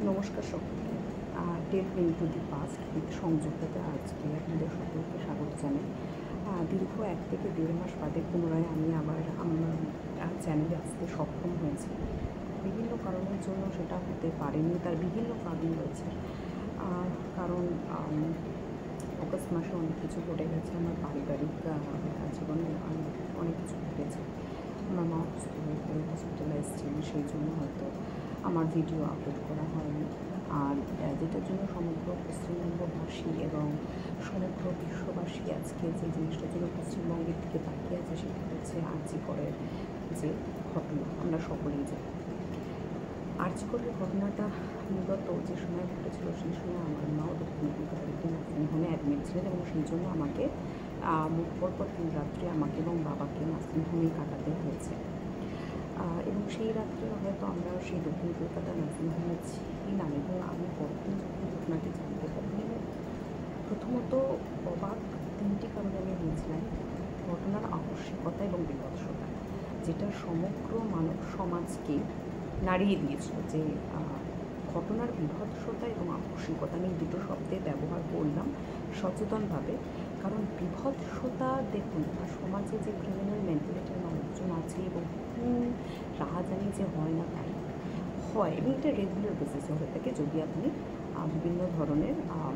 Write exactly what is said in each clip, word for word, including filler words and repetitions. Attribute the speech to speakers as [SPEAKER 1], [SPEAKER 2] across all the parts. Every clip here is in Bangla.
[SPEAKER 1] নমস্কার সকলকে। Travelling to the past with সংযুক্তাতে আজকে আপনাদের সকলকে স্বাগত জানাই। দীর্ঘ এক থেকে দেড় মাস বাদে পুনরায় আমি আবার আমার চ্যানেলে আসতে সক্ষম হয়েছি। বিভিন্ন কারণের জন্য সেটা হতে পারেনি, তার বিভিন্ন কারণ রয়েছে। কারণ অগস্ট মাসে অনেক কিছু ঘটে গেছে, আমার পারিবারিক জীবনে অনেক কিছু ঘটেছে। আমার মা অসুস্থ হয়ে পড়ে হসপিটালাইজ ছিল, সেই জন্য হয়তো আমার ভিডিও আপলোড করা হয়নি। আর যেটার জন্য সমগ্র পশ্চিমবঙ্গবাসী এবং সমগ্র বিশ্ববাসী আজকে যে জিনিসটার জন্য পশ্চিমবঙ্গের দিকে তাকিয়ে আছে সেটা হচ্ছে আরজি করের যে ঘটনা। আমরা সকলেই জানি আরজি করের ঘটনাটা মূলত যে সময় ঘটেছিল সেই সময় আমার মাও দক্ষিণ কলকাতার একটি নার্সিং হোমে অ্যাডমিট ছিলেন এবং সেই জন্য আমাকে পরপর তিন রাত্রে আমাকে এবং বাবাকে নার্সিং হোমেই কাটাতে হয়েছে। এবং সেই রাত্রে হয়তো আমরা সেই দক্ষিণ কলকাতা নার্সিং হোমে ছিলাম এবং আমি পরদিন যখন ঘটনাটি জানতে পারি, প্রথমত অবাক তিনটি কারণে আমি হয়েছিলাম। ঘটনার আকস্মিকতা এবং বিভৎসতা, যেটা সমগ্র মানব সমাজকে নাড়িয়ে দিয়েছিল। যে ঘটনার বিভৎসতা এবং আকস্মিকতা, আমি দুটো শব্দের ব্যবহার করলাম সচেতনভাবে, কারণ বিভৎসতা দেখুন সমাজে যে ক্রিমিনাল মেন্টালিটির মানুষজন আছে এবং খুন রাহাজানি যে হয় না তাই হয়, এবং এটা রেগুলার বেসিসে হয়ে থাকে। যদি আপনি বিভিন্ন ধরনের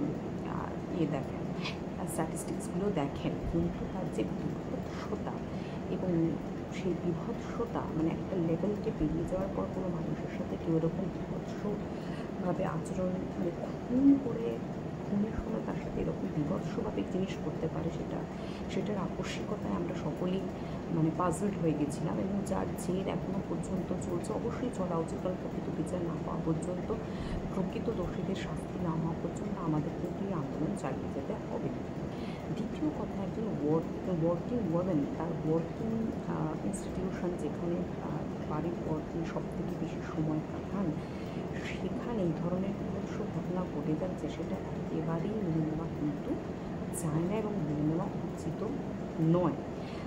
[SPEAKER 1] ইয়ে দেখেন, স্ট্যাটিস্টিক্সগুলো দেখেন, কিন্তু তার যে বিভৎসতা এবং সেই বিভৎসতা মানে একটা লেভেলকে পেরিয়ে যাওয়ার পর কোনো মানুষের সাথে কেউ এরকম বিভৎসভাবে আচরণ মানে খুন করে খুনের সময় তার সাথে এরকম বিভৎসভাবে জিনিস করতে পারে, সেটা সেটার আকস্মিকতায় আমরা সকলেই মানে পাজলড হয়ে গেছিলাম। এবং যার জের এখনও পর্যন্ত চলছে, অবশ্যই চলা উচিত, কারণ প্রকৃত বিচার না পাওয়া পর্যন্ত, প্রকৃত দোষীদের শাস্তি না হওয়া পর্যন্ত আমাদের কিন্তু এই আন্দোলন চালিয়ে যেতে হবে। দ্বিতীয় কথা, একজন ওয়ার্কিং ওয়ামেন তার ওয়ার্কিং ইনস্টিটিউশন যেখানে বাড়ির পর তিনি সব থেকে বেশি সময় কাটান, সেখানে এই ধরনের বিভৎস ঘটনা ঘটে যাচ্ছে, সেটা একেবারেই মেনে নেওয়া কিন্তু যায় না এবং মেনে নেওয়া উচিত নয়।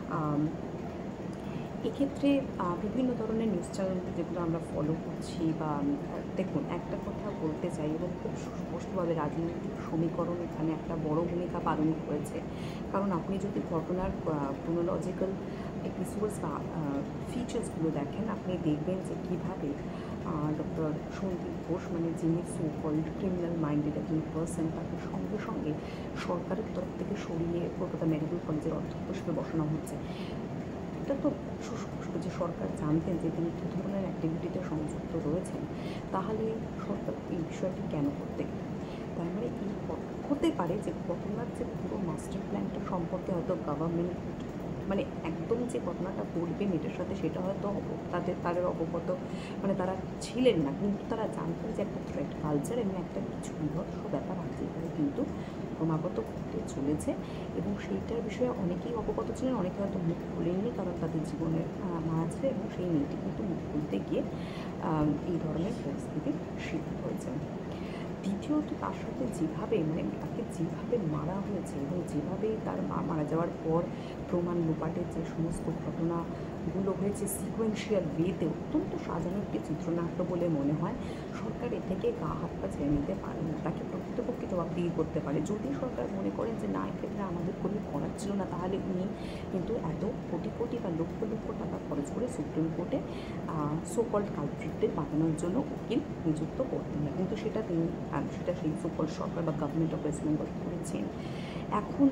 [SPEAKER 1] এক্ষেত্রে বিভিন্ন ধরনের নিউজ চ্যানেল যেগুলো আমরা ফলো করছি, বা দেখুন একটা কথা বলতে চাই এবং খুব স্পষ্টভাবে রাজনৈতিক সমীকরণ এখানে একটা বড় ভূমিকা পালন করেছে। কারণ আপনি যদি ঘটনার ক্রোনোলজিক্যাল এপিসোডস বা ফিচার্সগুলো দেখেন, আপনি দেখবেন যে কীভাবে ডক্টর সন্দীপ ঘোষ, মানে যিনি সো কল্ড ক্রিমিনাল মাইন্ডেড একজন পার্সন, তাকে সঙ্গে সঙ্গে সরকারের তরফ থেকে সরিয়ে কলকাতা মেডিকেল কলেজের অধ্যক্ষ হিসেবে বসানো হচ্ছে। এটা তো সুস্পষ্ট যে সরকার জানতেন যে তিনি কী ধরনের অ্যাক্টিভিটিতে সংযুক্ত রয়েছেন, তাহলে সরকার এই বিষয়টি কেন করতে গেলেন? তার মানে এই হতে পারে যে ঘটনার যে পুরো মাস্টার প্ল্যানটা সম্পর্কে হয়তো গভর্নমেন্ট মানে একদম যে ঘটনাটা করবেন এটার সাথে সেটা হয়তো তাদের তাদের অবগত মানে তারা ছিলেন না, কিন্তু তারা জানতেন যে একটা থ্রেট কালচার এবং একটা কিছু বিভৎস ব্যাপার আছে এখানে কিন্তু ক্রমাগত ঘটে চলেছে, এবং সেইটার বিষয়ে অনেকেই অবগত ছিলেন, অনেকে হয়তো মুখ খুলেননি কারণ তাদের জীবনের মাঝে, এবং সেই মেয়েটি কিন্তু মুখ খুলতে গিয়ে এই ধরনের পরিস্থিতির শিকার হয়েছেন। দ্বিতীয়ত, তার সাথে যেভাবে মানে তাকে যেভাবে মারা হয়েছে এবং যেভাবে তার মা মারা যাওয়ার পর প্রমাণ লোপাটের যে সমস্ত ঘটনাগুলো হয়েছে সিকোয়েন্সিয়াল ওয়েতে, অত্যন্ত সাজানো একটি চিত্রনাট্য বলে মনে হয়। সরকার এ থেকে গা হাত পা ছেড়ে নিতে পারে না, তাকে প্রকৃতপক্ষে জবাবদিহি করতে পারে। যদি সরকার মনে করেন যে না, এক্ষেত্রে আমাদের কোনো করার ছিল না, তাহলে উনি কিন্তু এত কোটি কোটি বা লক্ষ লক্ষ টাকা খরচ করে সুপ্রিম কোর্টে সো কল্ড কালপ্রিটদের বাঁধানোর জন্য উকিল নিযুক্ত করতেন না, কিন্তু সেটা তিনি সেটা সেই সো কল্ড সরকার বা গভর্নমেন্ট অফ ওয়েস্ট বেঙ্গল করেছেন। এখন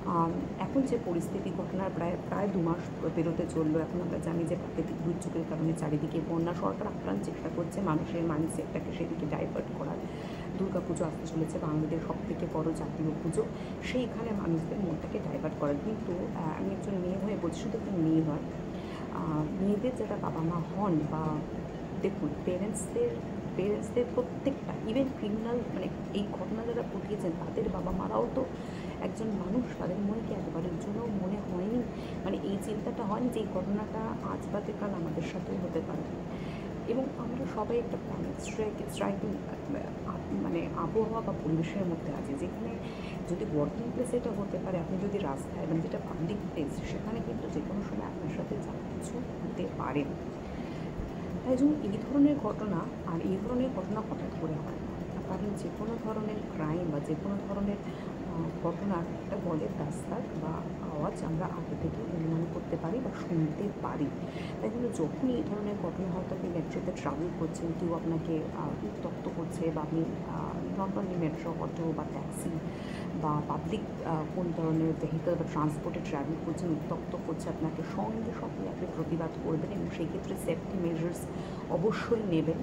[SPEAKER 1] এখন যে পরিস্থিতি, ঘটনার প্রায় প্রায় দু মাস পেরোতে চললো, এখন আমরা জানি যে প্রাকৃতিক দুর্যোগের কারণে চারিদিকে বন্যা। সরকার আপ্রাণ চেষ্টা করছে মানুষের মাইন্ডসেটটাকে সেদিকে ডাইভার্ট করার। দুর্গা পুজো আসতে চলেছে, বাঙালিদের সব থেকে বড় জাতীয় পুজো, সেইখানে মানুষদের মনটাকে ডাইভার্ট করার। কিন্তু আমি একজন মেয়ে হয়ে বলছি, শুধু একজন মেয়ে নয়, মেয়েদের যারা বাবা মা হন বা দেখুন পেরেন্টসদের পেরেন্টসদের প্রত্যেকটা, ইভেন ক্রিমিনাল মানে এই ঘটনা যারা ঘটিয়েছেন তাদের বাবা মারাও তো একজন মানুষ, তাদের মনে কি একবারের জন্য মনে হয়নি, মানে এই চিন্তাটা হয়নি যে এই ঘটনাটা আজ বাদে কাল আমাদের সাথেও হতে পারে। এবং আমরা সবাই একটা প্যানিক স্ট্রাইকিং মানে আবহাওয়া বা পরিবেশের মধ্যে আছে, যেখানে যদি ওয়ার্কিং প্লেসে এটা হতে পারে, আপনি যদি রাস্তায় মানে যেটা পাবলিক প্লেস, সেখানে কিন্তু যে কোনো সময় আপনার সাথে যা কিছু হতে পারে। তাই জন্য এই ধরনের ঘটনা আর এই ধরনের ঘটনা হঠাৎ করে হয় না, কারণ যে কোনো ধরনের ক্রাইম বা যে কোনো ধরনের ঘটনার একটা বলের দাস্তার বা আওয়াজ আমরা আগে থেকে অনুমান করতে পারি বা শুনতে পারি। তাই জন্য যখনই এই ধরনের ঘটনা, হয়তো আপনি মেট্রোতে ট্রাভেল করছেন, কেউ আপনাকে উত্ত্যক্ত করছে, বা আপনি নট অনলি মেট্রো, অটো বা ট্যাক্সি বা পাবলিক কোন ধরনের ভেহিকল বা ট্রান্সপোর্টে ট্রাভেল করছেন, উত্ত্যক্ত করছে আপনাকে, সঙ্গে সঙ্গে আপনি প্রতিবাদ করবেন এবং সেই ক্ষেত্রে সেফটি মেজার্স অবশ্যই নেবেন।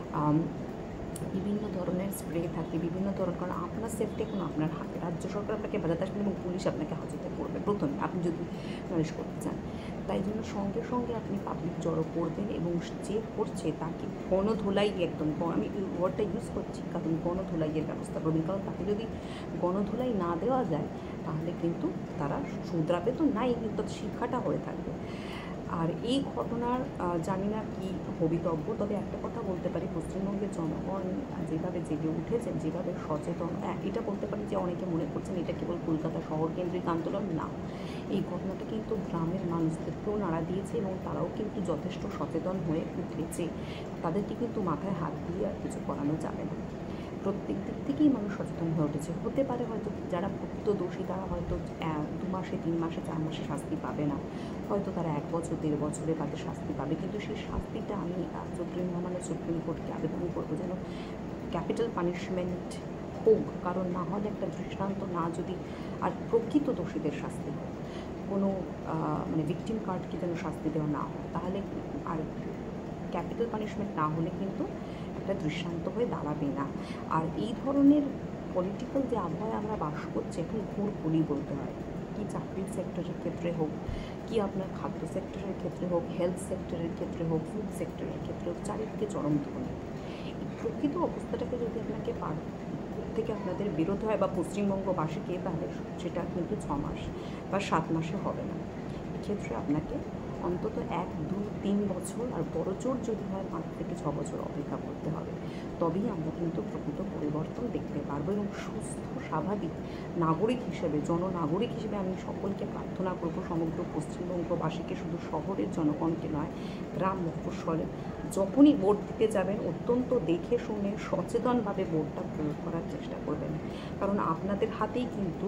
[SPEAKER 1] বিভিন্ন ধরনের স্প্রে থাকে, বিভিন্ন ধরনের, কারণ আপনার সেফটি এখন আপনার হাতে। রাজ্য সরকার আপনাকে বাজাতে আসবেন এবং পুলিশ আপনাকে হাজতে করবে প্রথমে, আপনি যদি ম্যানেজ করতে চান। তাই জন্য সঙ্গে সঙ্গে আপনি পাবলিক জড়ো করবেন এবং যে করছে তাকে গণধোলাই, একদম আমি ওয়ার্ডটা ইউজ করছি কারণ গণধোলাইয়ের ব্যবস্থা করবেন, কারণ তাকে যদি গণধোলাই না দেওয়া যায় তাহলে কিন্তু তারা শুধরাবে তো নাই, কিন্তু শিক্ষাটা হয়ে থাকবে। আর এই ঘটনার জানি না কী ভবিতব্য, তবে একটা কথা বলতে পারি, পশ্চিমবঙ্গের জনগণ যেভাবে জেগে উঠেছেন, যেভাবে সচেতন, এটা বলতে পারি যে অনেকে মনে করছেন এটা কেবল কলকাতা শহর কেন্দ্রিক আন্দোলন না, এই ঘটনাটা কিন্তু গ্রামের মানুষদেরকেও নাড়া দিয়েছে এবং তারাও কিন্তু যথেষ্ট সচেতন হয়ে উঠেছে। তাদেরকে কিন্তু মাথায় হাত দিয়ে আর কিছু করানো যাবে না। প্রত্যেক দিক থেকেই মানুষ সচেতন হয়ে উঠেছে। হতে পারে হয়তো যারা প্রকৃত দোষী তারা হয়তো দু মাসে, তিন মাসে, চার মাসে শাস্তি পাবে না, হয়তো তারা এক বছর, দেড় বছরে তাদের শাস্তি পাবে, কিন্তু সেই শাস্তিটা আমি সুপ্রিম মানে সুপ্রিম কোর্টকে আবেদন করবো যেন ক্যাপিটাল পানিশমেন্ট হোক, কারণ না হলে একটা দৃষ্টান্ত না, যদি আর প্রকৃত দোষীদের শাস্তি হোক, কোনো মানে ভিকটিম কার্ডকে যেন শাস্তি দেওয়া না হয়, তাহলে আর ক্যাপিটাল পানিশমেন্ট না হলে কিন্তু একটা দৃষ্টান্ত হয়ে দাঁড়াবে না। আর এই ধরনের পলিটিক্যাল যে আবহাওয়ায় আমরা বাস করছি এখন ঘোর কলি বলতে হয়, কি চাকরির সেক্টরের ক্ষেত্রে হোক, কি আপনার খাদ্য সেক্টরের ক্ষেত্রে হোক, হেলথ সেক্টরের ক্ষেত্রে হোক, ফুড সেক্টরের ক্ষেত্রে হোক, চারিদিকে চরম ধ্বনি। এই প্রকৃত অবস্থাটাকে যদি আপনাকে পার থেকে আপনাদের বেরোতে হয় বা পশ্চিমবঙ্গবাসীকে, তাহলে সেটা কিন্তু ছ মাস বা সাত মাসে হবে না। এক্ষেত্রে আপনাকে অন্তত এক দুই তিন বছর, আর বড় জোর যদি হয় পাঁচ থেকে ছ বছর অপেক্ষা করতে হবে, তবেই আমরা কিন্তু প্রকৃত পরিবর্তন দেখতে পারবো। এবং সুস্থ স্বাভাবিক নাগরিক হিসেবে, জননাগরিক হিসেবে আমি সকলকে প্রার্থনা করব, সমগ্র পশ্চিমবঙ্গবাসীকে, শুধু শহরের জনগণকে নয়, গ্রাম মফস্বলে যখনই ভোট দিতে যাবেন অত্যন্ত দেখে শুনে সচেতনভাবে ভোটটা প্রয়োগ করার চেষ্টা করবেন, কারণ আপনাদের হাতেই কিন্তু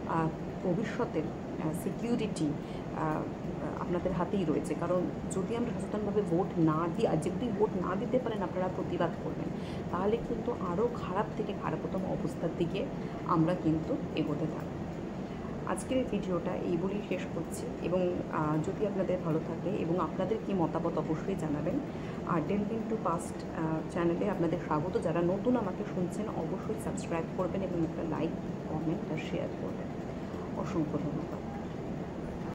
[SPEAKER 1] ভবিষ্যতের সিকিউরিটি আপনাদের হাতেই রয়েছে। কারণ যদি আমরা সচেতনভাবে ভোট না দিই, আর যদি ভোট না দিতে পারেন আপনারা প্রতিবাদ করবেন, তাহলে কিন্তু আরও খারাপ থেকে খারাপতম অবস্থার দিকে আমরা কিন্তু এগোতে থাকব। আজকের এই ভিডিওটা এই বলেই শেষ করছি, এবং যদি আপনাদের ভালো থাকে এবং আপনাদের কি মতামত অবশ্যই জানাবেন। আর ডেলভিং টু পাস্ট চ্যানেলে আপনাদের স্বাগত। যারা নতুন আমাকে শুনছেন অবশ্যই সাবস্ক্রাইব করবেন এবং একটা লাইক, কমেন্ট আর শেয়ার করবেন। অসংখ্য ধন্যবাদ।